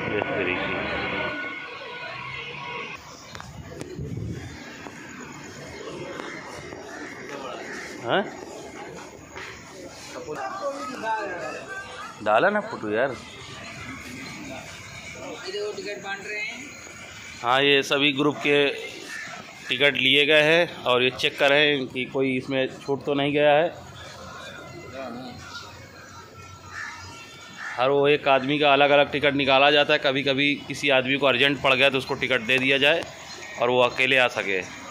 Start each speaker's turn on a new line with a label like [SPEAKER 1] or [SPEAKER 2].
[SPEAKER 1] इस तरीके हाँ डाला ना फोटो यार।
[SPEAKER 2] टिकट बांट रहे हैं।
[SPEAKER 1] हाँ ये सभी ग्रुप के टिकट लिए गए हैं और ये चेक कर रहे हैं कि कोई इसमें छूट तो नहीं गया है। हर वो एक आदमी का अलग अलग टिकट निकाला जाता है। कभी कभी किसी आदमी को अर्जेंट पड़ गया तो उसको टिकट दे दिया जाए और वो अकेले आ सके।